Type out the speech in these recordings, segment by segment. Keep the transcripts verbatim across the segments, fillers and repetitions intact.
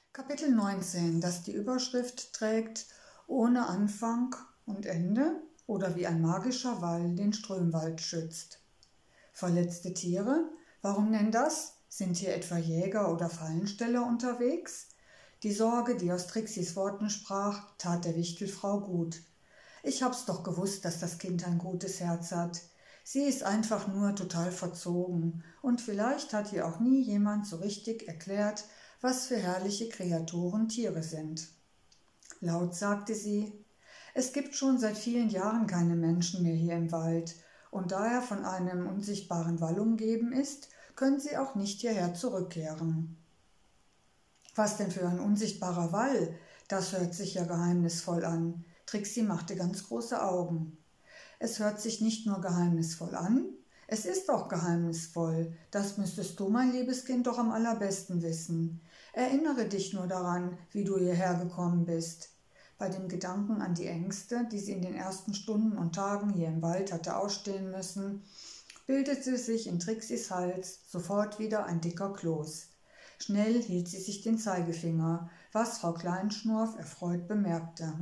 Kapitel neunzehn, das die Überschrift trägt „Ohne Anfang und Ende“ oder „Wie ein magischer Wall den Strömwald schützt“. Verletzte Tiere? Warum denn das? Sind hier etwa Jäger oder Fallensteller unterwegs? Die Sorge, die aus Trixis Worten sprach, tat der Wichtelfrau gut. Ich hab's doch gewusst, dass das Kind ein gutes Herz hat. Sie ist einfach nur total verzogen und vielleicht hat ihr auch nie jemand so richtig erklärt, was für herrliche Kreaturen Tiere sind. Laut sagte sie: „Es gibt schon seit vielen Jahren keine Menschen mehr hier im Wald, und da er von einem unsichtbaren Wall umgeben ist, können sie auch nicht hierher zurückkehren.“ »Was denn für ein unsichtbarer Wall? Das hört sich ja geheimnisvoll an.« Trixi machte ganz große Augen. »Es hört sich nicht nur geheimnisvoll an, es ist auch geheimnisvoll. Das müsstest du, mein liebes Kind, doch am allerbesten wissen. Erinnere dich nur daran, wie du hierher gekommen bist.« Bei dem Gedanken an die Ängste, die sie in den ersten Stunden und Tagen hier im Wald hatte ausstehen müssen, bildete sich in Trixis Hals sofort wieder ein dicker Kloß. Schnell hielt sie sich den Zeigefinger, was Frau Kleinschnurf erfreut bemerkte.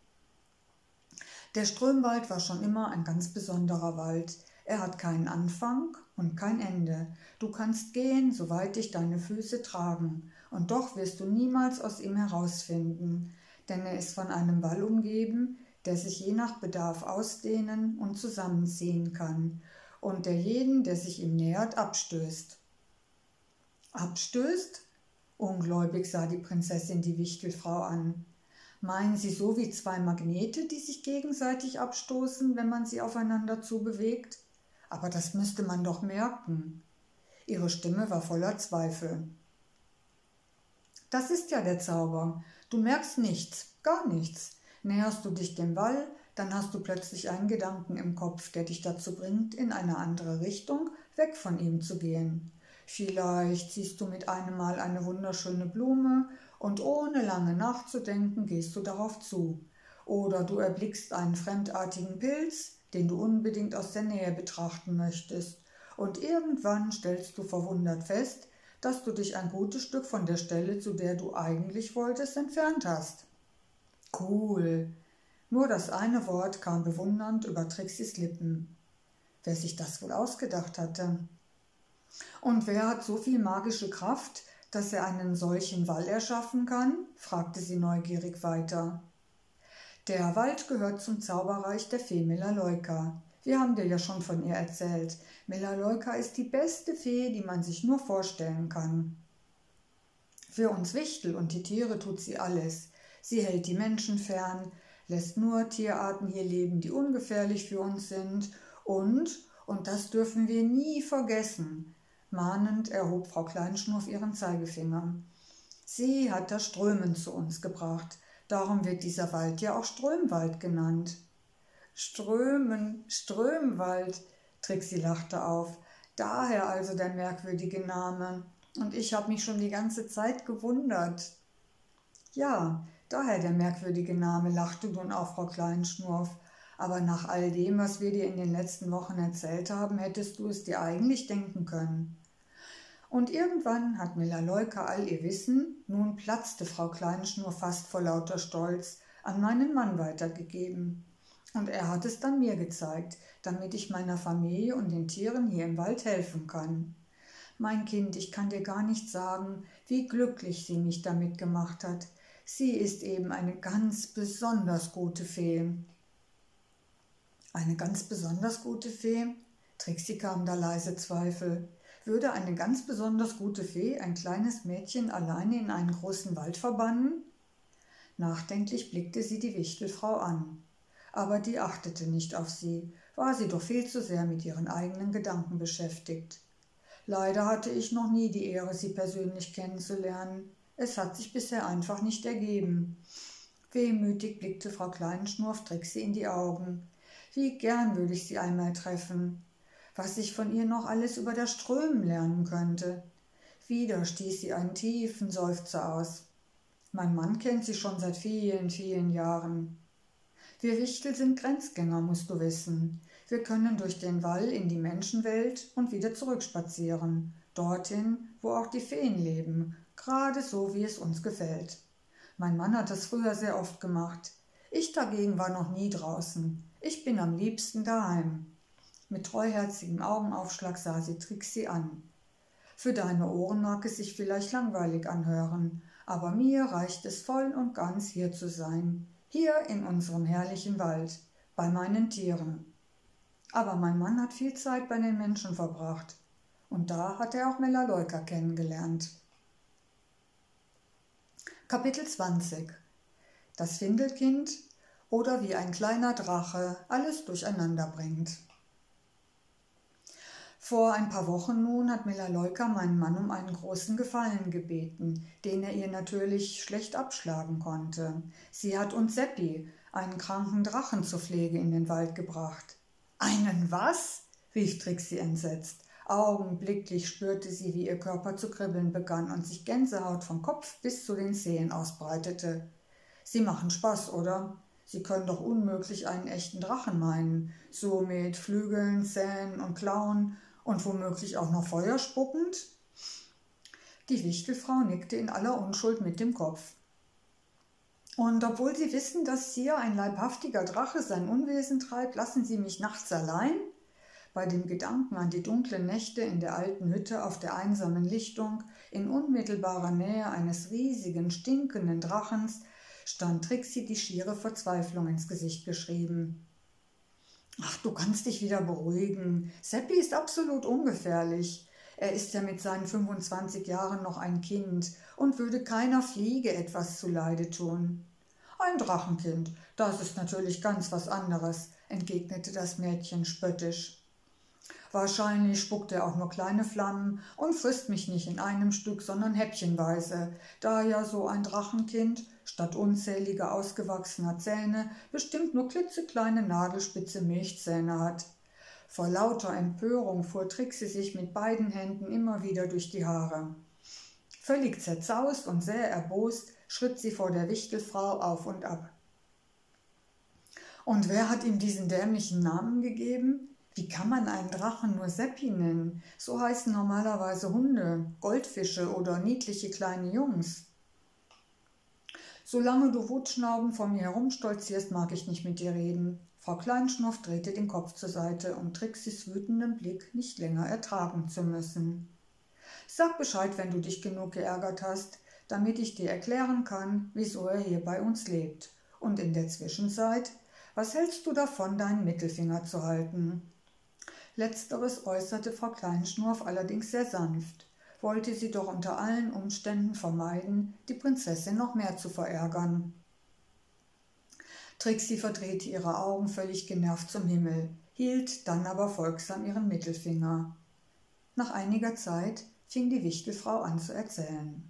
Der Strömwald war schon immer ein ganz besonderer Wald. Er hat keinen Anfang und kein Ende. Du kannst gehen, soweit dich deine Füße tragen, und doch wirst du niemals aus ihm herausfinden, denn er ist von einem Wall umgeben, der sich je nach Bedarf ausdehnen und zusammenziehen kann und der jeden, der sich ihm nähert, abstößt. »Abstößt?« Ungläubig sah die Prinzessin die Wichtelfrau an. »Meinen Sie so wie zwei Magnete, die sich gegenseitig abstoßen, wenn man sie aufeinander zubewegt? Aber das müsste man doch merken.« Ihre Stimme war voller Zweifel. »Das ist ja der Zauber. Du merkst nichts, gar nichts. Näherst du dich dem Wall, dann hast du plötzlich einen Gedanken im Kopf, der dich dazu bringt, in eine andere Richtung, weg von ihm zu gehen. Vielleicht siehst du mit einem Mal eine wunderschöne Blume und ohne lange nachzudenken gehst du darauf zu. Oder du erblickst einen fremdartigen Pilz, den du unbedingt aus der Nähe betrachten möchtest, und irgendwann stellst du verwundert fest, dass du dich ein gutes Stück von der Stelle, zu der du eigentlich wolltest, entfernt hast.« »Cool!« Nur das eine Wort kam bewundernd über Trixis Lippen. Wer sich das wohl ausgedacht hatte? »Und wer hat so viel magische Kraft, dass er einen solchen Wall erschaffen kann?« fragte sie neugierig weiter. »Der Wald gehört zum Zauberreich der Fee Melaleuca. Wir haben dir ja schon von ihr erzählt. Melaleuca ist die beste Fee, die man sich nur vorstellen kann. Für uns Wichtel und die Tiere tut sie alles. Sie hält die Menschen fern, lässt nur Tierarten hier leben, die ungefährlich für uns sind, und, und das dürfen wir nie vergessen«, mahnend erhob Frau Kleinschnurf ihren Zeigefinger. »Sie hat das Strömen zu uns gebracht. Darum wird dieser Wald ja auch Strömwald genannt.« »Strömen, Strömwald«, Trixi lachte auf. »Daher also der merkwürdige Name. Und ich habe mich schon die ganze Zeit gewundert.« »Ja, daher der merkwürdige Name«, lachte nun auch Frau Kleinschnurf. »Aber nach all dem, was wir dir in den letzten Wochen erzählt haben, hättest du es dir eigentlich denken können.« Und irgendwann hat Melaleuca all ihr Wissen, nun platzte Frau Kleinschnurf fast vor lauter Stolz, an meinen Mann weitergegeben. Und er hat es dann mir gezeigt, damit ich meiner Familie und den Tieren hier im Wald helfen kann. Mein Kind, ich kann dir gar nicht sagen, wie glücklich sie mich damit gemacht hat. Sie ist eben eine ganz besonders gute Fee.« »Eine ganz besonders gute Fee?« Trixi kam da leise Zweifel. Würde eine ganz besonders gute Fee ein kleines Mädchen alleine in einen großen Wald verbannen? Nachdenklich blickte sie die Wichtelfrau an. Aber die achtete nicht auf sie, war sie doch viel zu sehr mit ihren eigenen Gedanken beschäftigt. »Leider hatte ich noch nie die Ehre, Sie persönlich kennenzulernen. Es hat sich bisher einfach nicht ergeben.« Wehmütig blickte Frau Kleinschnurf Trixi in die Augen. »Wie gern würde ich Sie einmal treffen. Was ich von ihr noch alles über das Strömen lernen könnte.« Wieder stieß sie einen tiefen Seufzer aus. »Mein Mann kennt sie schon seit vielen, vielen Jahren. Wir Wichtel sind Grenzgänger, musst du wissen. Wir können durch den Wall in die Menschenwelt und wieder zurückspazieren, dorthin, wo auch die Feen leben, gerade so, wie es uns gefällt. Mein Mann hat das früher sehr oft gemacht. Ich dagegen war noch nie draußen. Ich bin am liebsten daheim. Mit treuherzigem Augenaufschlag sah sie Trixie an. Für deine Ohren mag es sich vielleicht langweilig anhören, aber mir reicht es voll und ganz, hier zu sein, hier in unserem herrlichen Wald, bei meinen Tieren. Aber mein Mann hat viel Zeit bei den Menschen verbracht, und da hat er auch Melaleuca kennengelernt. Kapitel zwanzig. Das Findelkind oder wie ein kleiner Drache alles durcheinander bringt. Vor ein paar Wochen nun hat Melaleuca meinen Mann um einen großen Gefallen gebeten, den er ihr natürlich schlecht abschlagen konnte. Sie hat uns Seppi, einen kranken Drachen, zur Pflege in den Wald gebracht. »Einen was?« rief Trixie entsetzt. Augenblicklich spürte sie, wie ihr Körper zu kribbeln begann und sich Gänsehaut vom Kopf bis zu den Zehen ausbreitete. »Sie machen Spaß, oder? Sie können doch unmöglich einen echten Drachen meinen, so mit Flügeln, Zähnen und Klauen und womöglich auch noch Feuer spuckend?« Die Wichtelfrau nickte in aller Unschuld mit dem Kopf. »Und obwohl Sie wissen, dass hier ein leibhaftiger Drache sein Unwesen treibt, lassen Sie mich nachts allein?« Bei dem Gedanken an die dunklen Nächte in der alten Hütte auf der einsamen Lichtung, in unmittelbarer Nähe eines riesigen, stinkenden Drachens, stand Trixie die schiere Verzweiflung ins Gesicht geschrieben. »Ach, du kannst dich wieder beruhigen. Seppi ist absolut ungefährlich. Er ist ja mit seinen fünfundzwanzig Jahren noch ein Kind und würde keiner Fliege etwas zuleide tun.« »Ein Drachenkind, das ist natürlich ganz was anderes«, entgegnete das Mädchen spöttisch. »Wahrscheinlich spuckt er auch nur kleine Flammen und frisst mich nicht in einem Stück, sondern häppchenweise, da ja so ein Drachenkind statt unzähliger ausgewachsener Zähne bestimmt nur klitzekleine nagelspitze Milchzähne hat.« Vor lauter Empörung fuhr Trixie sich mit beiden Händen immer wieder durch die Haare. Völlig zerzaust und sehr erbost schritt sie vor der Wichtelfrau auf und ab. »Und wer hat ihm diesen dämlichen Namen gegeben? Wie kann man einen Drachen nur Seppi nennen? So heißen normalerweise Hunde, Goldfische oder niedliche kleine Jungs.« »Solange du wutschnaubend vor mir herumstolzierst, mag ich nicht mit dir reden.« Frau Kleinschnuff drehte den Kopf zur Seite, um Trixies wütenden Blick nicht länger ertragen zu müssen. »Sag Bescheid, wenn du dich genug geärgert hast, damit ich dir erklären kann, wieso er hier bei uns lebt. Und in der Zwischenzeit, was hältst du davon, deinen Mittelfinger zu halten?« Letzteres äußerte Frau Kleinschnurf allerdings sehr sanft, wollte sie doch unter allen Umständen vermeiden, die Prinzessin noch mehr zu verärgern. Trixie verdrehte ihre Augen völlig genervt zum Himmel, hielt dann aber folgsam ihren Mittelfinger. Nach einiger Zeit fing die Wichtelfrau an zu erzählen.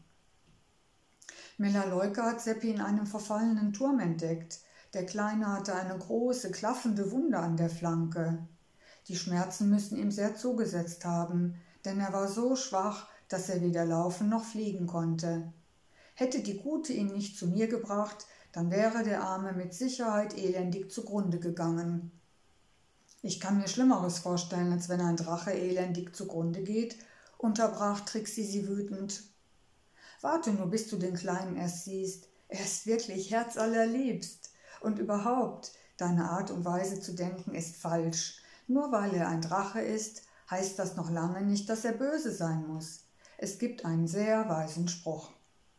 Melaleuca hat Seppi in einem verfallenen Turm entdeckt. Der Kleine hatte eine große, klaffende Wunde an der Flanke. Die Schmerzen müssen ihm sehr zugesetzt haben, denn er war so schwach, dass er weder laufen noch fliegen konnte. Hätte die Gute ihn nicht zu mir gebracht, dann wäre der Arme mit Sicherheit elendig zugrunde gegangen. »Ich kann mir Schlimmeres vorstellen, als wenn ein Drache elendig zugrunde geht«, unterbrach Trixie sie wütend. »Warte nur, bis du den Kleinen erst siehst. Er ist wirklich herzallerliebst. Und überhaupt, deine Art und Weise zu denken ist falsch. Nur weil er ein Drache ist, heißt das noch lange nicht, dass er böse sein muss. Es gibt einen sehr weisen Spruch.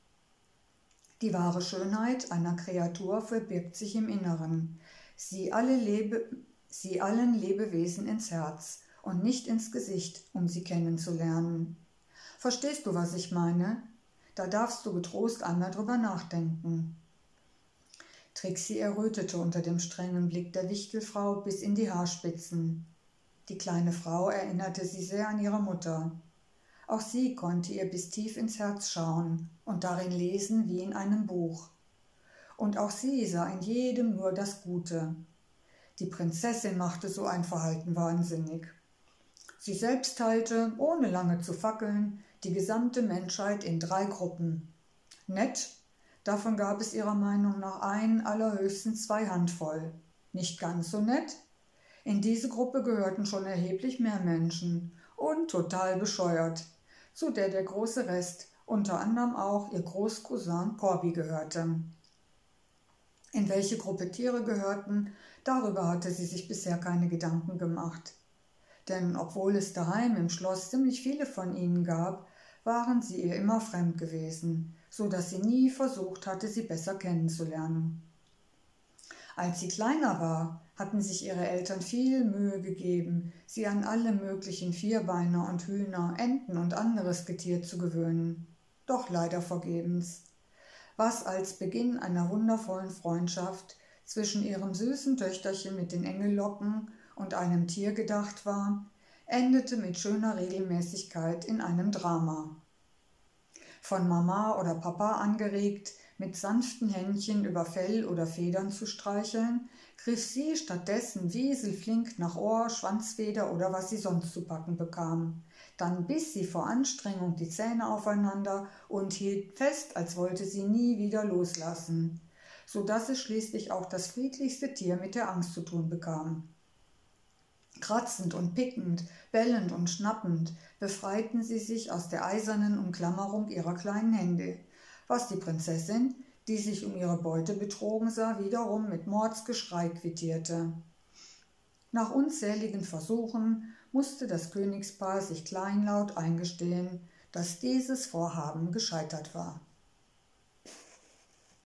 Die wahre Schönheit einer Kreatur verbirgt sich im Inneren. Sie, alle Lebe, sie allen Lebewesen ins Herz und nicht ins Gesicht, um sie kennenzulernen. Verstehst du, was ich meine? Da darfst du getrost einmal drüber nachdenken.« Trixie errötete unter dem strengen Blick der Wichtelfrau bis in die Haarspitzen. Die kleine Frau erinnerte sie sehr an ihre Mutter. Auch sie konnte ihr bis tief ins Herz schauen und darin lesen wie in einem Buch. Und auch sie sah in jedem nur das Gute. Die Prinzessin machte so ein Verhalten wahnsinnig. Sie selbst teilte, ohne lange zu fackeln, die gesamte Menschheit in drei Gruppen. Nett, davon gab es ihrer Meinung nach ein, allerhöchstens zwei Handvoll. Nicht ganz so nett? In diese Gruppe gehörten schon erheblich mehr Menschen. Und total bescheuert, zu der der große Rest unter anderem auch ihr Großcousin Corby gehörte. In welche Gruppe Tiere gehörten, darüber hatte sie sich bisher keine Gedanken gemacht. Denn obwohl es daheim im Schloss ziemlich viele von ihnen gab, waren sie ihr immer fremd gewesen, so dass sie nie versucht hatte, sie besser kennenzulernen. Als sie kleiner war, hatten sich ihre Eltern viel Mühe gegeben, sie an alle möglichen Vierbeiner und Hühner, Enten und anderes Getier zu gewöhnen. Doch leider vergebens. Was als Beginn einer wundervollen Freundschaft zwischen ihrem süßen Töchterchen mit den Engellocken und einem Tier gedacht war, endete mit schöner Regelmäßigkeit in einem Drama. Von Mama oder Papa angeregt, mit sanften Händchen über Fell oder Federn zu streicheln, griff sie stattdessen wieselflink nach Ohr, Schwanzfeder oder was sie sonst zu packen bekam. Dann biss sie vor Anstrengung die Zähne aufeinander und hielt fest, als wollte sie nie wieder loslassen, so dass es schließlich auch das friedlichste Tier mit der Angst zu tun bekam. Kratzend und pickend, bellend und schnappend befreiten sie sich aus der eisernen Umklammerung ihrer kleinen Hände, was die Prinzessin, die sich um ihre Beute betrogen sah, wiederum mit Mordsgeschrei quittierte. Nach unzähligen Versuchen musste das Königspaar sich kleinlaut eingestehen, dass dieses Vorhaben gescheitert war.